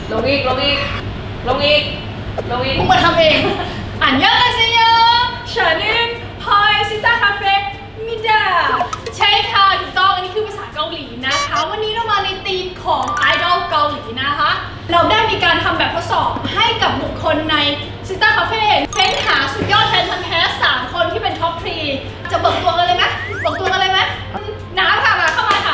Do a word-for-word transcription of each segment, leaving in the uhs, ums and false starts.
ลงอีกลงอีกลงอีกลงอีกมึงมาทำเองอันยองอาเซโยฉันนี่พายซิต้าคาเฟ่มิดาใช่ค่ะถูกต้องอันนี้คือภาษาเกาหลีนะคะวันนี้เรามาในธีมของไอดอลเกาหลีนะคะเราได้มีการทำแบบทดสอบให้กับบุคคลในซิต้าคาเฟ่เฟ้นหาสุดยอดแฟนพันธุ์แท้สามคนที่เป็นท็อปทรีจะเบิกตัวกันเลยไหมเบิกตัวกันเลยไหมน้ำค่ะมาเข้ามาค่ะ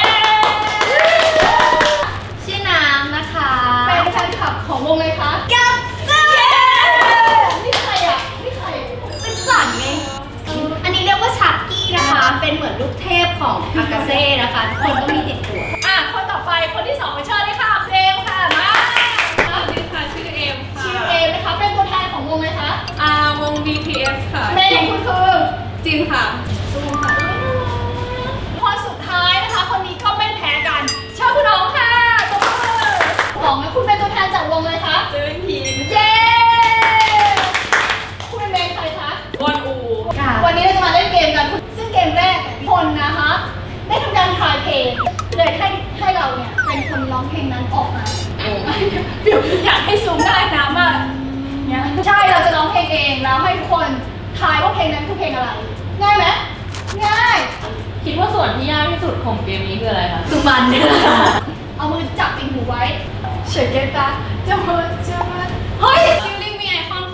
ชื่อน้ำนะคะเป็นแฟนคลับของวงเลยคะกับซ่านี่ใครอ่ะนี่ใครเป็นสันไงอันนี้เรียกว่าชักกี้นะคะเป็นเหมือนลูกเทพของอากาเซ่นะคะทุกคนต้องมีติดตัวอ่ะคนต่อไปคนที่สองไปเชิญเลยค่ะเอมค่ะมาสวัสดีค่ะชื่อเอมค่ะชื่อเอมนะคะเป็นตัวแทนของวงเลยคะอ่าวง บี ที เอส ค่ะเมย์ของคุณคือจินค่ะซูมค่ะคนสุดท้ายนะคะคนนี้ก็ไม่แพ้กันเชิญคุณน้องค่ะตัวมือของคุณเป็นตัวแทนจากวงเลยคะเซเว่นทีนเย้คุณเป็นเมย์ใครคะวอนอูวันนี้เราจะมาเล่นเกมกันซึ่งเกมแรกคนนะคะได้ทำการถ่ายเพลงเลยให้ให้เราเนี่ยเป็นคนร้องเพลงนั้นออกมาเดี๋ยวอยากให้ซูมได้นะมาเนี่ยใช่เราจะร้องเพลงเองแล้วให้ทุกคนทายว่าเพลงนั้นคือเพลงอะไรง่ายไหมง่ายคิดว่าส่วนที่ยากที่สุดของเกมนี้คืออะไรคะคือมันเอามือจับติ่งหูไว้เฉยเกตาจะมาจะมาเฮ้ยคิวลิงมีไอคอน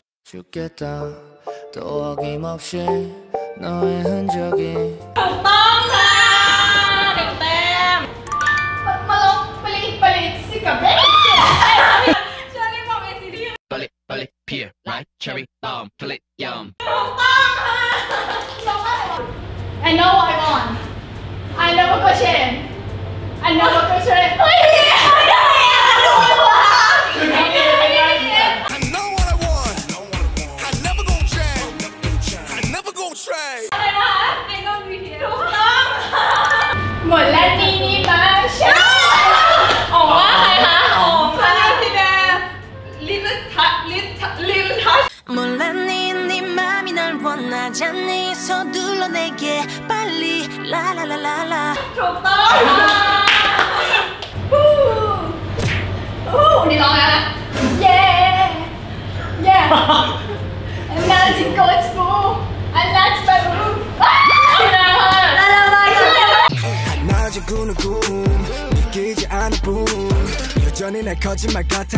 또 어김없이 너의 흔적이 ถูกต้องค่ะเต็มเต็มมาลงไปลิไปลิสิกับเบ๊กเชอรี่บอกเอซีดีไปลิไปลิ pear like cherry bomb ผลิตยำถูกต้องค่ะลงมาเลย I know what I want I never go change I never go change เฮ้ยไม่ได้อะดูวะอะไรนะคะไอดอลวีทีถูกต้องหมดแล้วนี่นี่มาใช่อ๋อใครคะอ๋อค่ะพี่แดนลิลทัชลิลลิลทัช 몰랐니네맘이날원하잖니서둘러내게빨리라라라라라 ถูกต้องฮู้ฮู้นี่ร้องแล้วนะเย้เย้น่าจิงโกสปูอันนั้นจะแบบคืออะไร 낮에 꾸는 꿈 믿기지 않을 뿐 여전히 날 거짓말 같아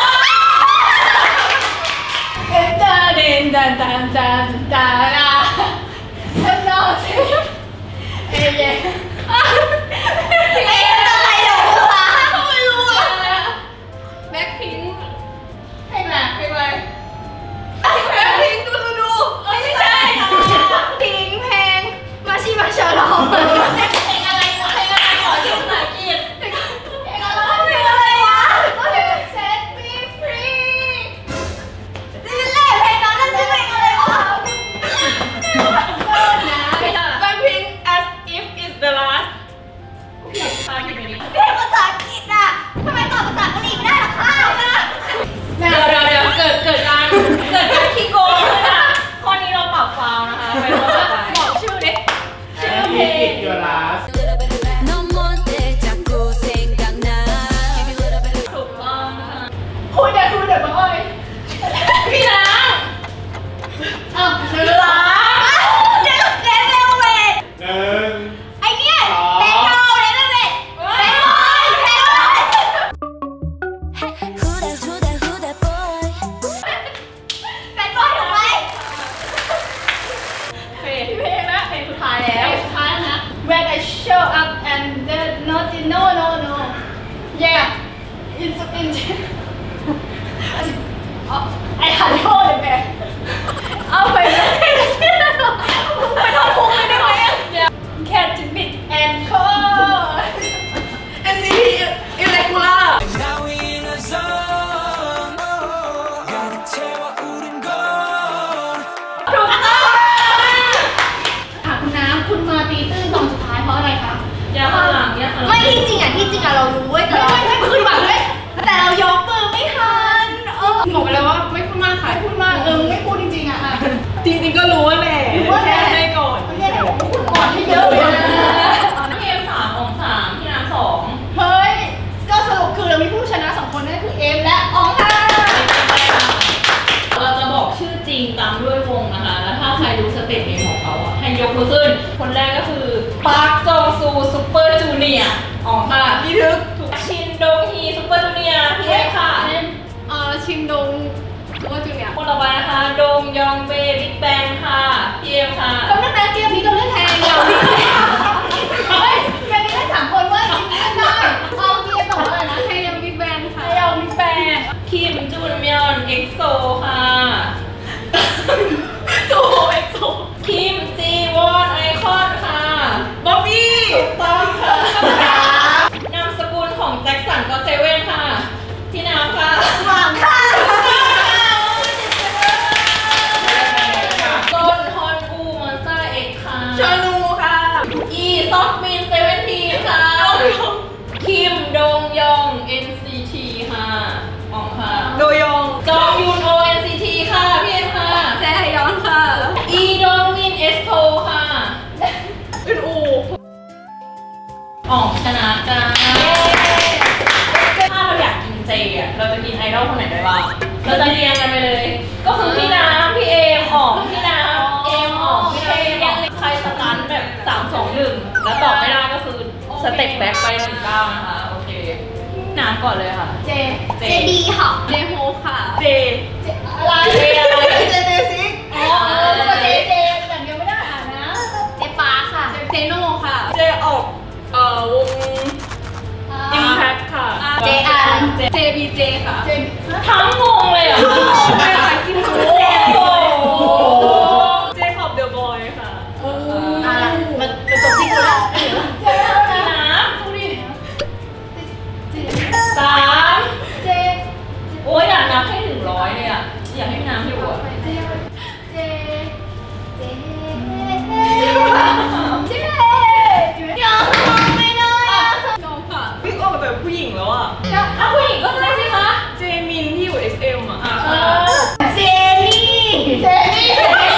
딴딴딴딴딴따라 안녕하세요 에예เพลงอะไรหรอวะไม่รู้อ่ะแบ็คพิงค์เพลงอะไรเพลงอะไรแบ็คพิงค์ดูดูดูไม่ใช่พิงเพลงมาชิมาชาลองเพลงอะไรวะเพลงอะไรขอชื่อภาษาอังกฤษเพลงอะไรเพลงอะไรวะเพลง Set Me Free นี่แหละเพลงนั้นนั่นชื่อเพลงอะไรวะแบ็คพิงค์ as if it's the last ชนะสองคนนั่นคือเอมและอองค่ะเราจะบอกชื่อจริงตามด้วยวงนะคะแล้วถ้าใครรู้สเต็ปเนมของเขาอะให้ยกมือขึ้นคนแรกก็คือปาร์คจองซูซูเปอร์จูเนียร์อ๋อค่ะพี่ทึกชินโดงฮีซูเปอร์จูเนียร์พี่เอค่ะเอ่อชิมดงซูเปอร์จูเนียร์คนต่อไปนะคะโดมยองเบบิ๊กแบงค่ะพี่เอค่ะก็นั่นนะเกมนี้เราเล่นแทนเราเฮ้ยเกมนี้ได้สามคนว่าจริงๆได้เอาเกมต่อเลยนะเทยองบิ๊กแบงค่ะเทยองบิ๊กแบงคิมจูนมยอนเอ็กโซค่ะโซเอ็กโซคิมจีวอนไอคอนค่ะบ๊อบบี้ถูกต้องค่ะนามสกุลของแจ็คสันก็เซเว่นค่ะพี่น้ำค่ะหวังค่ะต้นฮอนอูมอนสเตอร์เอ็กค่ะชานูค่ะอีซอกมินเซเว่นทีค่ะคิมดงยอง เอ็น ซี ที ค่ะอ๋องค่ะโดยองจองยุน โอ เอ็น ซี ที ค่ะพี่เอ็มค่ะแจฮยอนค่ะอีดงมิน เอส โท ค่ะอึนอูอ๋องชนะจ้าถ้าเราอยากกินเจอ่ะเราจะกินไอดอลคนไหนได้บ้างเราจะเรียงกันไปเลยก็คือพี่น้ำพี่เอมอ๋องพี่น้ำเอมอ๋องพี่เอมใครสตันแบบสามสองหนึ่งแล้วตอบไม่ได้ก็คือสเต็ปแบ็คไปหนึ่งเก้านะคะโอเคน้ำก่อนเลยค่ะเจเจดีค่ะเจโฮค่ะเจอะไรเจอะไรเจเจซิกอ๋อเจเจอย่างเดียวไม่ได้อ่ะนะเจปาค่ะเจโน่ค่ะเจออกเอ่อวงอิมแพคค่ะเจอาร์เจบีเจค่ะทั้งวงเลยอ่ะไม่ค่ะกินโอ้เจคอบเดอะบอยค่ะโอ้มันเป็นตัวที่กูแล้วเจแล้วนะดูดิสามเจโอ้ยอยากนับให้ถึงร้อยเลยอ่ะอยากให้น้ำอยู่อ่ะเจเจเจเจยอมไม่ได้อ่ะยอมค่ะพี่ออกแบบผู้หญิงแล้วอ่ะถ้าผู้หญิงก็ได้สิคะเจมินที่อยู่ เอส เอ็ม อ่ะเจนี่เจนี่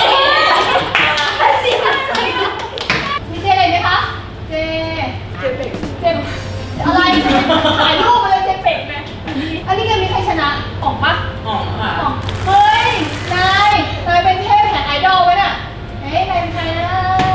มีเจอะไรไหมคะเจเจเป็ดเจอะไรถ่ายรูปมาเลยเจเป็ดไหมอันนี้ยังมีใครชนะออกปะออกค่ะเฮ้ยนายนายเป็นเทพแห่งไอดอลไว้น่ะเฮ้ยนายเป็นใครนะ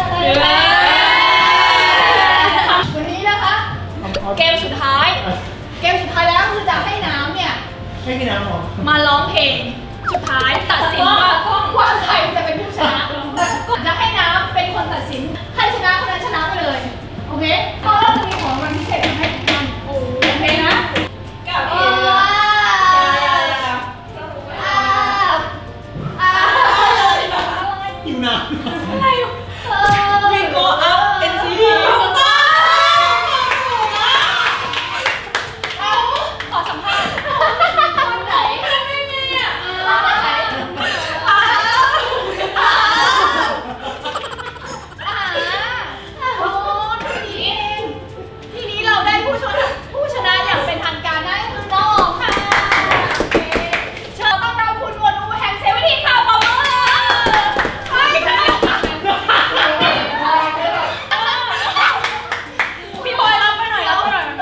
วันนี้นะคะเกมสุดท้ายเกมสุดท้ายแล้วคือจะให้น้ำเนี่ยให้พี่น้ำหรอมาร้องเพลงสุดท้ายตัดสินว่าว่าใครจะเป็นผู้ชนะจะให้น้ำเป็นคนตัดสินใครชนะคนนั้นชนะไปเลยโอเคเพราะเราจะมีของรางวัลพิเศษให้ทุกท่านโอเคนะกับเออยู่นะอะไรอยู่วิโกอัพเอ็นซีทีขอสัมภาษณ์คนไหนไม่มีอ่ะไหนโอ้ทีนี้ทีนี้เราได้ผู้ชนะผู้ชนะอย่างเป็นทางการได้คือน้องค่ะเชิญต้อนรับคุณวนูแห่งเซเว่นทีค่ะปรบมือใช่ค่ะพี่บอยรับไปหน่อยรับไปหน่อย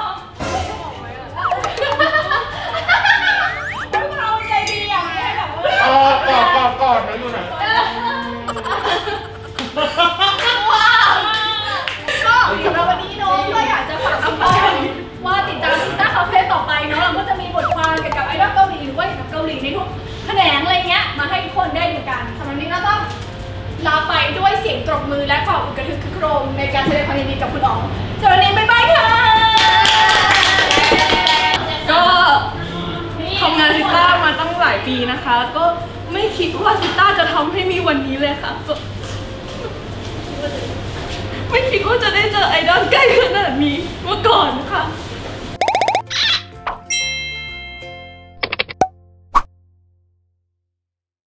เราใจดีอย่างนี้แบบว่ากอดกอดกอดนะอยู่ไหนว้าวก็สำหรับวันนี้น้องก็อยากจะฝากทุกคนว่าติดตามซิต้าคาเฟ่ต่อไปเนาะเราก็จะมีบทความเกี่ยวกับไอดอลเกาหลีหรือว่าเกี่ยวกับเกาหลีในทุกแขนงอะไรเงี้ยมาให้ทุกคนได้ดูกันสำหรับวันนี้เราต้องลาไปด้วยเสียงตบมือและความอุกระทึกคึกโครมในการแสดงความยินดีกับคุณอ๋องสำหรับวันนี้บ๊ายบายค่ะก็ทำงานซิต้ามาตั้งหลายปีนะคะก็ไม่คิดว่าซิต้าจะทำให้มีวันนี้เลยค่ะไม่คิดว่าจะได้เจอไอดอลใกล้ขนาดนี้เมื่อก่อนค่ะ